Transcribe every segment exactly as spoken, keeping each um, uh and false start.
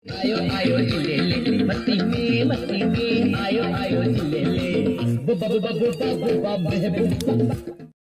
Ayo ayo cilele, mesti mesti ayo ayo cilele, buba buba buba buba buba.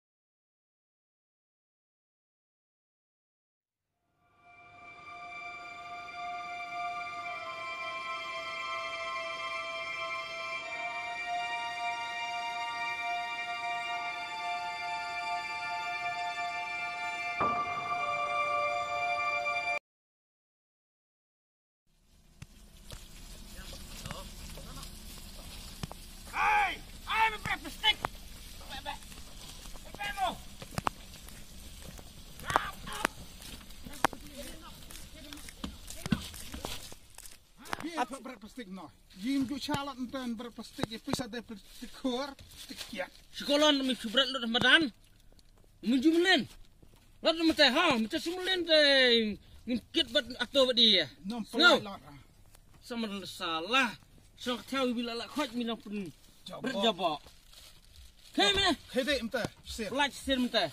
Berat plastik no. Jim ju chalat enten berat plastik ya pisah dari plastik kor, plastik kiat. Sekolah mi subrat lo Ramadan. Menjumlen. Lalu mata ha, mata sumulen teh ngikit bat atau bat dia. Nom pelai lot. Sama salah. Sok tahu bila lak khoj mi pun berjabak. Kau mana? Kede ente sir. Lak sir mata.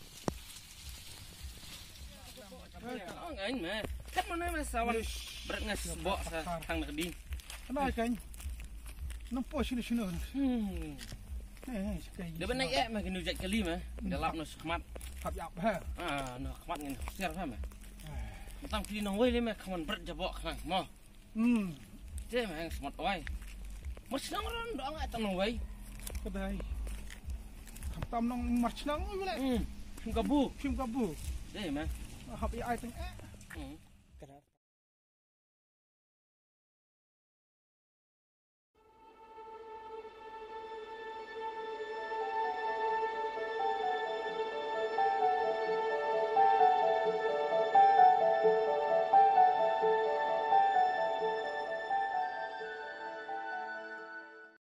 Oh ngain mah. Kan mana mana sawan berat ngas bok tang nak di. Kenapa kan? Nampak sini sini. Hmm. Eh, sekali. Dia benar ya, mah kena ujat kali mah. Dalam nos khmat. Hab yap ha. Ah, nos khmat ngin sir faham mah. Tang kili nong wei le mah kawan berat jabok khang mah. Hmm. Je mah yang smart wai. Mas nang ron dong ai tang nong wei. Kedai. Tam nong march nang wei le. Hmm. Kim kabu. Kim kabu. Je mah. Hab ya ai teng eh. Hmm.